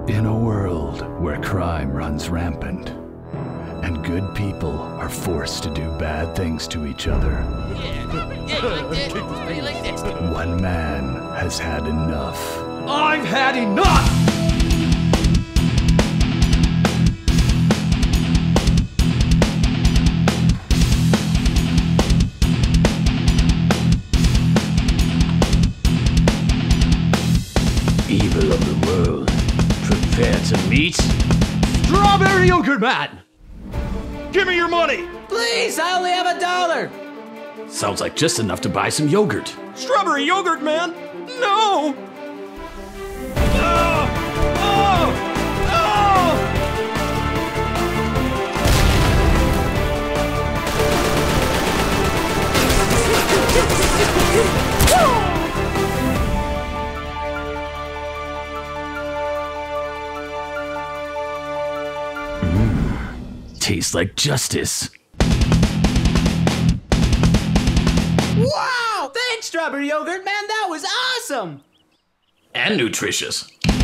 In a world where crime runs rampant, and good people are forced to do bad things to each other, one man has had enough. I've had enough! Evil of the world, prepare to meet Strawberry Yogurt Man! Give me your money! Please, I only have $1. Sounds like just enough to buy some yogurt. Strawberry Yogurt Man? No! Oh! Oh! Tastes like justice. Wow! Thanks, Strawberry Yogurt Man. That was awesome. And nutritious.